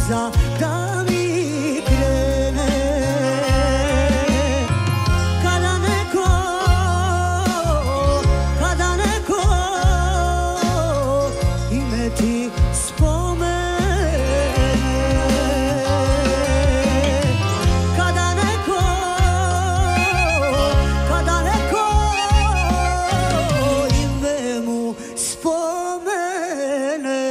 suza da mi krene. Kada neko ime ti spomene, kada neko ime mu spomene.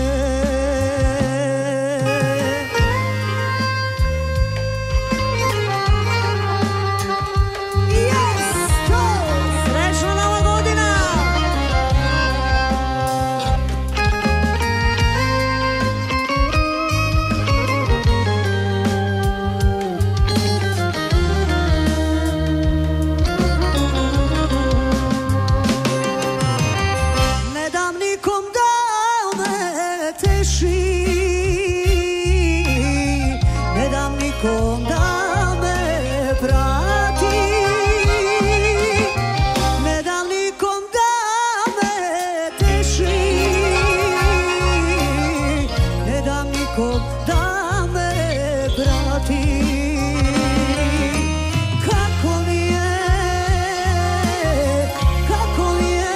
Ne dam nikom da me prati, ne dam nikom da me teši, ne dam nikom da me prati. Kako mi je,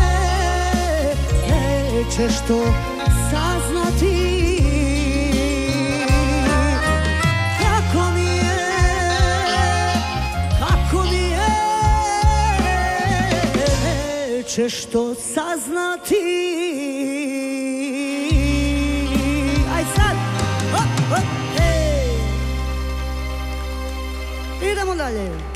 nećeš to saznati. Ćeš to saznati. Aj sad, hop, hop, hej. Idemo dalje.